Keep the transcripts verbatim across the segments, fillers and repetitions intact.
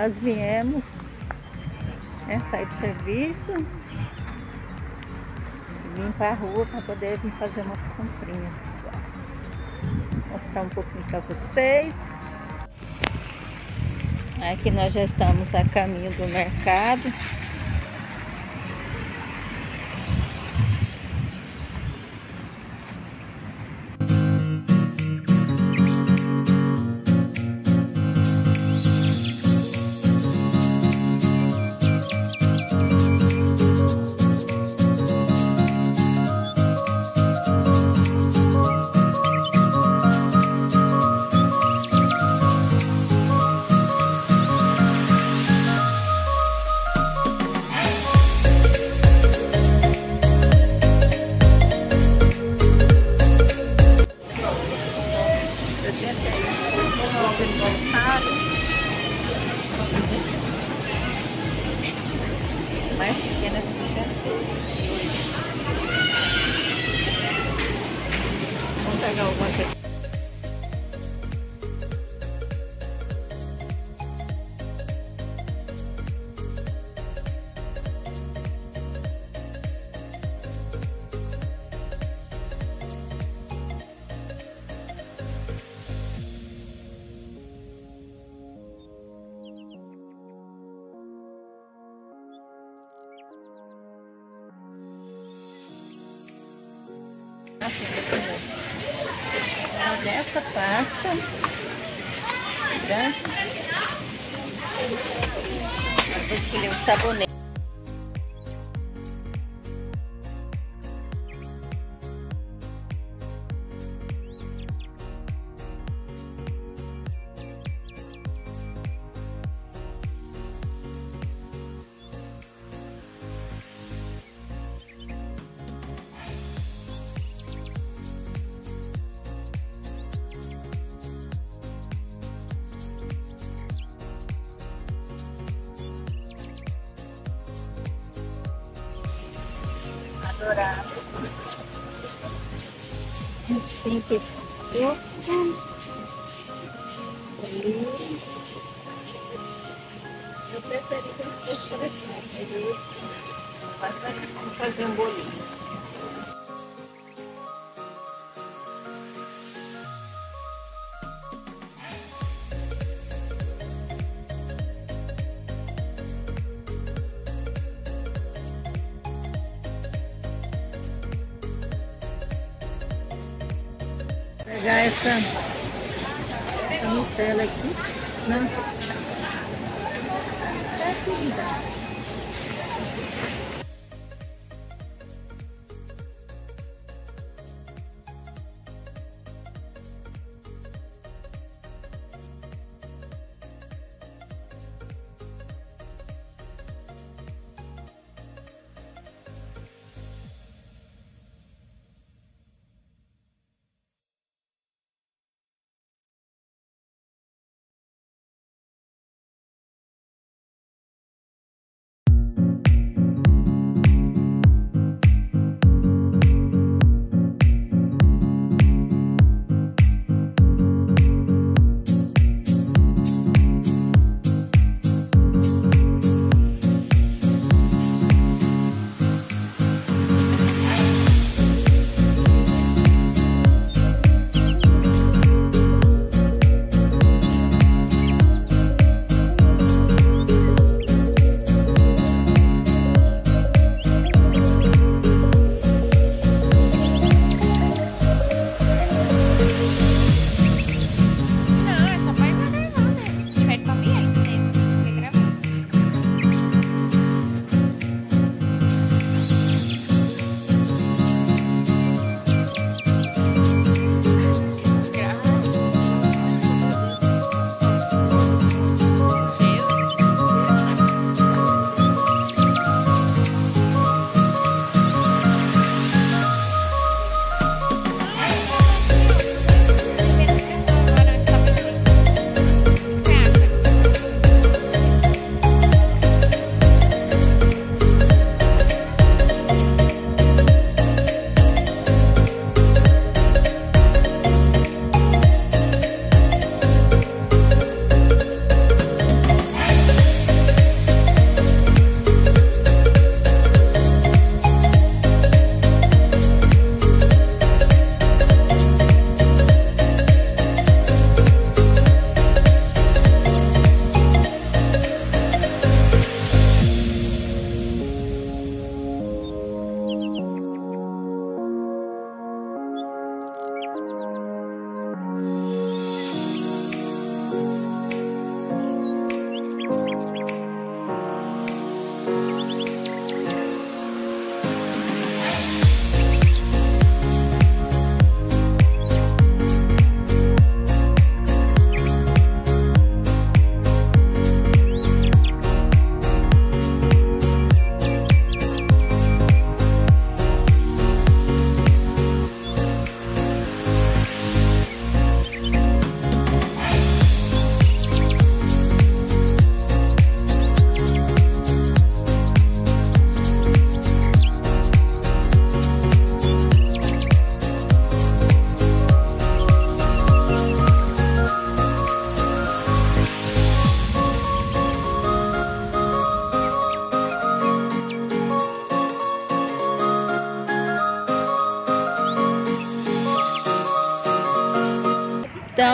nós viemos, né, sair do serviço e vim para a rua para poder vir fazer umas comprinhas, pessoal. Vou mostrar um pouquinho para vocês. Aqui nós já estamos a caminho do mercado. Mais pequena sessenta e dois. Vamos pegar alguma coisa. Dessa pasta branca, vou escolher o sabonete. Dourado. Tem que pouco ali. Eu preferi que ele fosse por aqui. Vamos fazer um bolinho. Pegar essa, essa Nutella aqui. Nossa. É que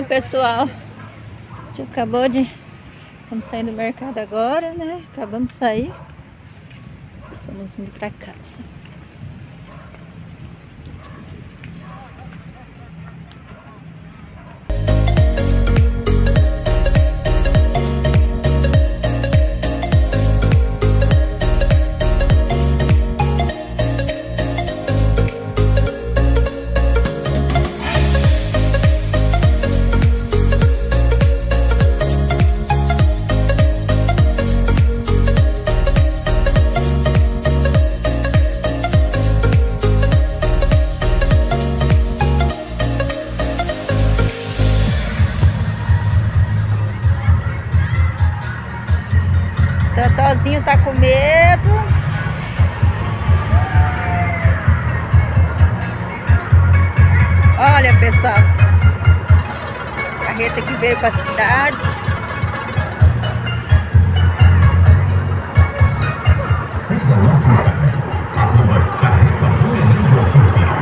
Então, pessoal, a gente acabou de... Estamos saindo do mercado agora, né? Acabamos de sair. Estamos indo pra casa. Totozinho tá com medo. Olha, pessoal, carreta que veio para a cidade. Siga o nosso Instagram, arroba Carreta Moreninha Oficial.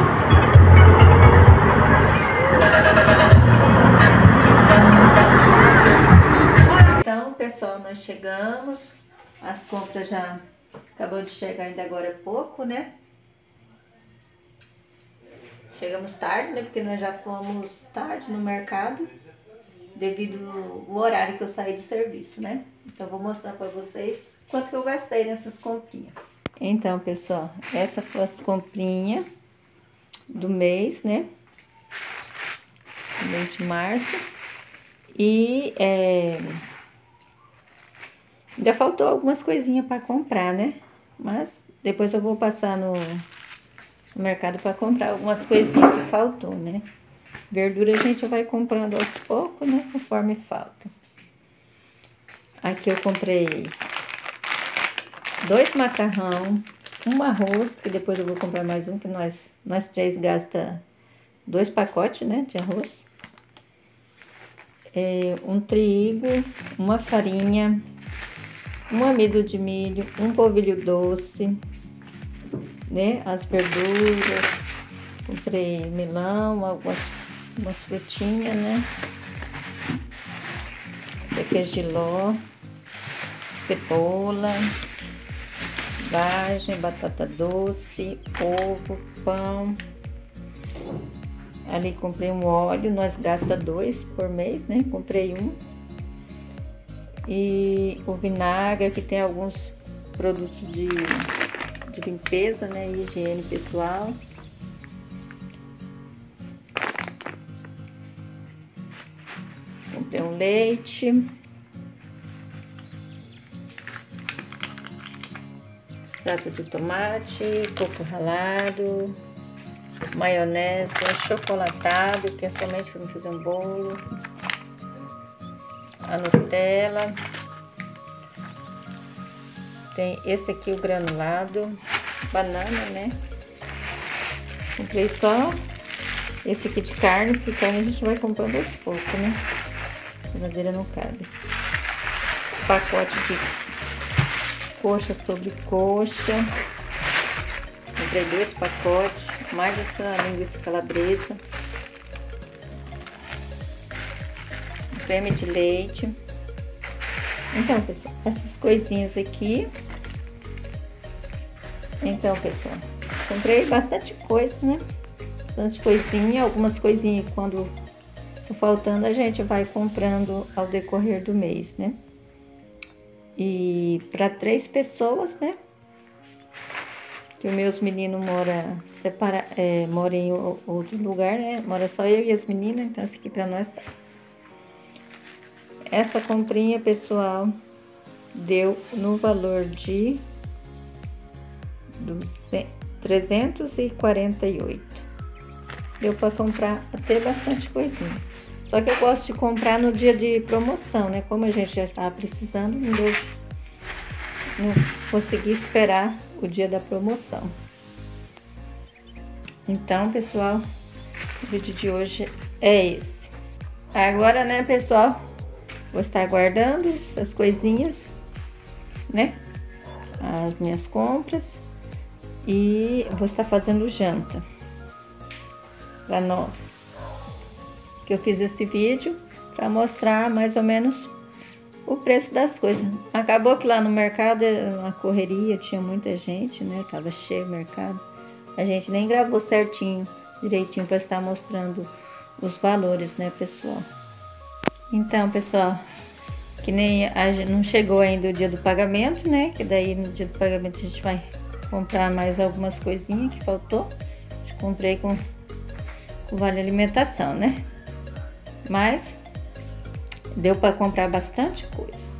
Então, pessoal, nós chegamos. As compras já acabou de chegar ainda agora é pouco, né? Chegamos tarde, né? Porque nós já fomos tarde no mercado, devido ao horário que eu saí do serviço, né? Então, vou mostrar para vocês quanto que eu gastei nessas comprinhas. Então, pessoal, essa foi as comprinhas do mês, né? Mês de março. E é... ainda faltou algumas coisinhas para comprar, né? Mas depois eu vou passar no, no mercado para comprar algumas coisinhas que faltou, né? Verdura a gente vai comprando aos poucos, né? Conforme falta. Aqui eu comprei dois macarrão, um arroz, que depois eu vou comprar mais um, que nós, nós três gasta dois pacotes, né? De arroz. É, um trigo, uma farinha, um amido de milho, um polvilho doce, né? As verduras, comprei melão, algumas, algumas frutinhas, né? Requeijiló, cebola, vagem, batata doce, ovo, pão. Ali comprei um óleo, nós gasta dois por mês, né? Comprei um. E o vinagre, aqui tem alguns produtos de, de limpeza, né? E higiene pessoal. Comprei um leite. Extrato de tomate, coco ralado, maionese, chocolatado, que é somente para fazer um bolo. A Nutella. Tem esse aqui, o granulado. Banana, né? Comprei só esse aqui de carne, porque carne a gente vai comprando aos poucos, né? A madeira não cabe. Pacote de coxa sobre coxa. Comprei dois pacotes, mais essa linguiça calabresa. Creme de leite. Então, pessoal, essas coisinhas aqui. Então, pessoal, comprei bastante coisa, né? Bastante coisinha, algumas coisinhas quando tá faltando a gente vai comprando ao decorrer do mês, né? E para três pessoas, né? Que os meus meninos moram separa, é, moram em outro lugar, né? Mora só eu e as meninas, então isso aqui para nós tá. Essa comprinha, pessoal, deu no valor de trezentos e quarenta e oito. Deu para comprar até bastante coisinha. Só que eu gosto de comprar no dia de promoção, né? Como a gente já estava precisando, não, deu, não consegui esperar o dia da promoção. Então, pessoal, o vídeo de hoje é esse. Agora, né, pessoal, vou estar guardando essas coisinhas, né? As minhas compras. E vou estar fazendo janta para nós. que eu fiz esse vídeo para mostrar mais ou menos o preço das coisas. Acabou que lá no mercado, a correria, tinha muita gente, né? Tava cheio o mercado. A gente nem gravou certinho, direitinho, para estar mostrando os valores, né, pessoal? Então, pessoal, que nem a gente não chegou ainda o dia do pagamento, né? Que daí no dia do pagamento a gente vai comprar mais algumas coisinhas que faltou. Comprei com, com vale alimentação, né? Mas deu para comprar bastante coisa.